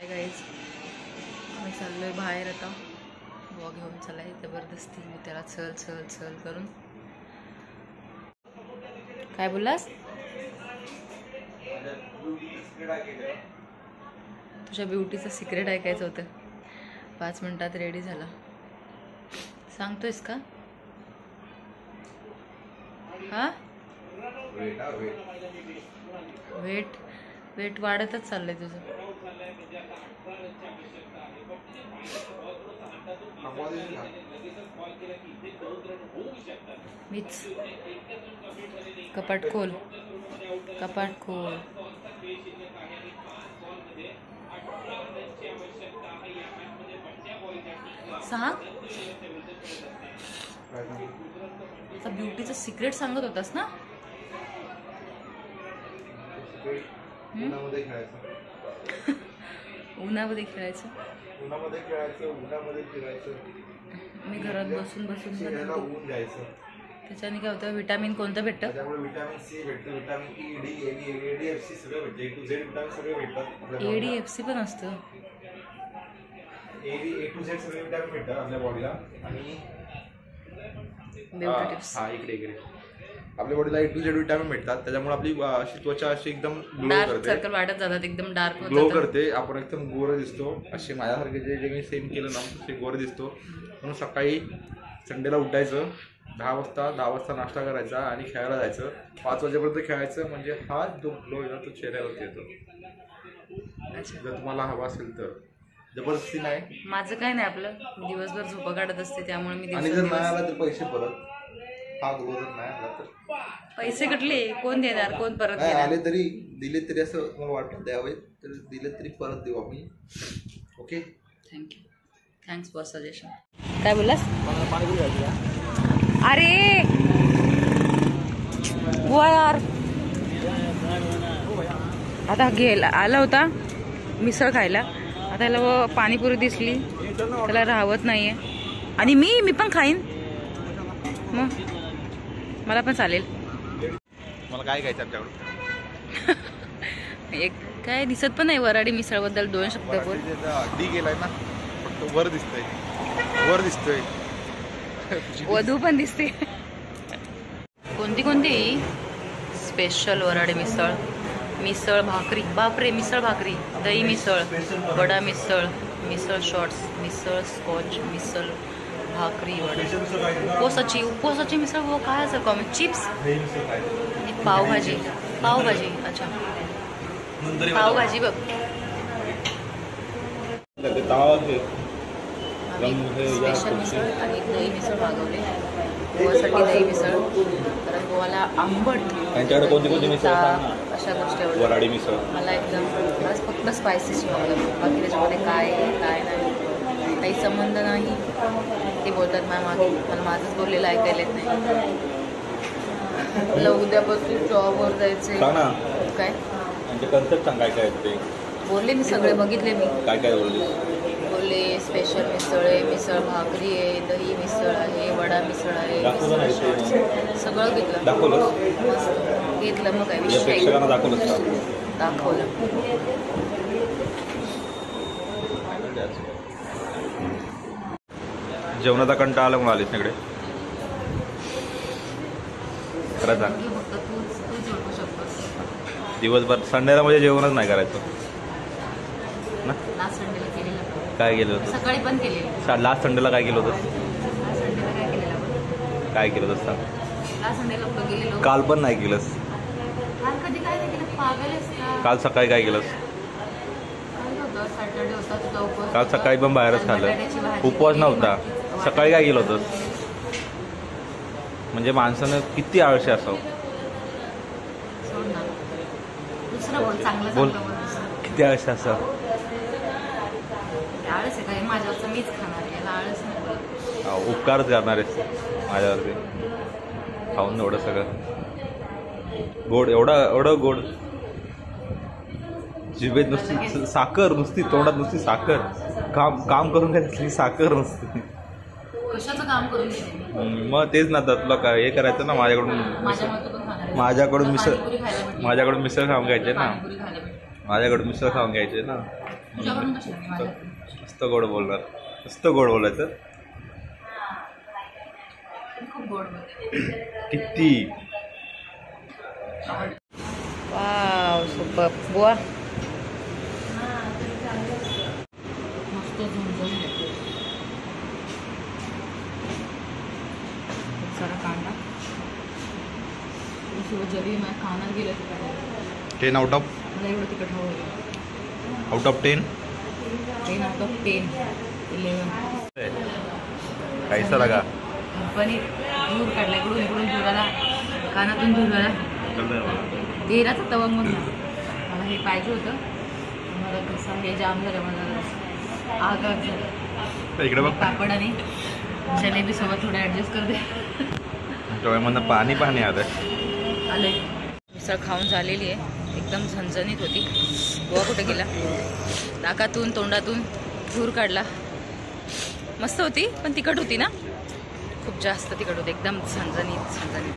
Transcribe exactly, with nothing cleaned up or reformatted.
Guys आम्ही चाललोय बाहेर आता बुवा घेऊन चालाय जबरदस्ती मी त्याला चल चल चल करून. काय बोललास? तुझ्या ब्युटीचं सिक्रेट ऐकायचं होतं. पाच मिनिटात रेडी झाला. सांगतोयस का? हा वेट वेट वाढतच चाललंय तुझं. मीच कपाट खोल कपाट खोल. सांग ब्युटीचं सिक्रेट सांगत होतास ना. उन्हामध्ये खेळायचं उन्हामध्ये खेळायचं उन्हामध्ये खेळायचं उन्हामध्ये फिरायचं. मी घरात बसून बसून ऊन द्यायचं. त्याच्याने काय होतं? विटामिन कोणतं भेटतं? त्यामुळे विटामिन सी भेटतं, vitamin E, D, A, D, F C सगळं भेटतं. ए टू झेड विटामिन सगळे भेटतात. ए डी एफ सी पण असतं. A D A to Z सगळे विटामिन भेटतात आपल्या बॉडीला. आणि हा इकडे इकडे आपल्या बॉडीला ए टू झेड विटामिन भेटतात. त्याच्यामुळे आपली अशी त्वचा अशी एकदम ग्लो करते. सर्कल वाढत जातात, एकदम डार्क ग्लो करते. आपण एकदम गोरे दिसतो. असे माझ्यासारखे जे जे मी सेम केलं ना ते गोरे दिसतो. म्हणून सकाळी संडेला उठायचं, दहा वाजता दहा वाजता नाश्ता करायचा आणि खेळायला जायचं. पाच वाजेपर्यंत खेळायचं. म्हणजे हा जो ग्लो आहे ना तो चेहऱ्यावरती येतो. जर तुम्हाला हवा असेल तर. जबरदस्ती नाही. माझं काय नाही, आपलं दिवसभर झोपा काढत असते त्यामुळे मी. आणि जर नाही आला तर पैसे परत. हा ग्लो जर नाही आला तर पैसे कुठले? कोण देणार? कोण परत नाही आले तरी दिले तरी असं मला वाटतं द्यावे तर दिले तरी परत देऊ आम्ही. Okay thank you. Thanks for suggestion. काय बोललास? अरे बुवा यार, आता गेला आला होता मिसळ खायला. आता त्याला पाणीपुरी दिसली, त्याला राहवत नाहीये. आणि मी मी पण खाईन. मग मला पण चालेल. मला काय खायचं आमच्याकडून? एक काय दिसत पण नाही वराडी मिसळ बद्दल दोन शब्द बोल. डी गेलाय ना, फक्त वर दिसतंय वर दिसतोय. वधू पण दिसते. कोणती कोणती? स्पेशल वराडी मिसळ, मिसळ भाकरी, बापरे मिसळ भाकरी, दही मिसळ, वडा मिसळ, मिसळ शॉर्ट्स, मिसळ स्कॉच, मिसळ भाकरी, वडा, उपवासाची उपवासाची मिसळ. वो काय असं कॉमेंट? चिप्स, पावभाजी पावभाजी अच्छा पावभाजी बघ. स्पेशल मिसळ आणि दही मिसळ मागवले. गोवासाठी दही मिसळ, कारण गोवाला आंबट त्यांच्याकडे कोणती कोणती मिसळ अशा गोष्टी आवडतात. वराडी मिसळ मला एकदम मला फक्त स्पायसीची मागवलं. बाकी त्याच्यामध्ये काय काय नाही, काही संबंध नाही. ते बोलतात मॅम मागे, मला माझंच बोललेलं ऐकायला येत नाही. मला उद्यापासून जॉबवर जायचंय. काय कन्सेप्ट सांग काय काय ते बोलले मी, सगळे बघितले मी. काय काय बोलले? बोलले स्पेशल मिसळ आहे, मिसळ भाकरी आहे, दही मिसळ आहे, वडा मिसळ आहे, सगळं घेतलं. दाखवलं मस्त घेतलं. मग काय विषय दाखवलं दाखवलं. जेवणाचा कंटाळा आला मग आलीस तिकडे करायचा दिवसभर. संडेला म्हणजे जेवणच नाही करायचं ना. लास्ट संडेला केलेलं. काय केलं होतं? सकाळी पण केलेलं. लास्ट संडेला काय केलं होतं? लास्ट संडेला काय केलेलं? काय केलं होतं सांग? लास्ट संडेला कुठं गेलेलो? काल पण नाही केलंस? काल कधी काय नाही केलं? पागलच का? काल सकाळी काय केलंस? काल होतं सॅटर्डे होता तुझा उपवास. काल सकाळी पण बाहेरच खाल्लं. उपवास नव्हता. सकाळी काय केलं होतं? म्हणजे माणसानं किती आळशी असावं. बोल किती आळशी असावं. आळस आहे काय? माझ्यावरचं मीच खाणार, याला आळस नाही. उपकारच करणार आहेस माझ्यावरती खाऊन एवढं सगळं गोड, एवढं एवढं गोड. जिभेत नुसती साखर, नुसती तोंडात नुसती साखर. काम काम करून काय असली साखर नसते. कशाचं काम करून? मग तेच ना, तुला काय हे करायचं ना माझ्याकडून. माझ्याकडून मिसळ माझ्याकडून मिसळ खाऊन घ्यायचे ना. माझ्याकडून मिसळ खाऊन घ्यायचे ना. तुझ्याकडून कशी लागली माझ्या? मस्त गोड बोलणार, मस्त गोड बोलायचं. खूप गोड बोलते. किती वाव सुपर बुवा. मस्त झणझणीत आहे. खूप सारा कांदा सोबत जरी माझ्या कानात गेलं तिकडे टेन आउट ऑफ मला एवढं तिकट हवं. Out of ten ten out of ten eleven. कैसा लगा? पनीर दूर काढला इकडून इकडून दूर आला कानातून दूर आला. तेलाचा तवा म्हणून मला हे पाहिजे होतं. मला कसं हे जाम झालं मला आग आग झालं. इकडे बघ पापड आणि जलेबी सोबत थोडं ॲडजस्ट करते. डोळ्यामधनं पाणी पाणी आलं. आले मिसळ खाऊन झालेली आहे. एकदम झणझणीत होती. गोवा कुठे गेला? नाकातून तोंडातून धूर काढला. मस्त होती पण तिखट होती ना, खूप जास्त तिखट होती. एकदम झणझणीत झणझणीत.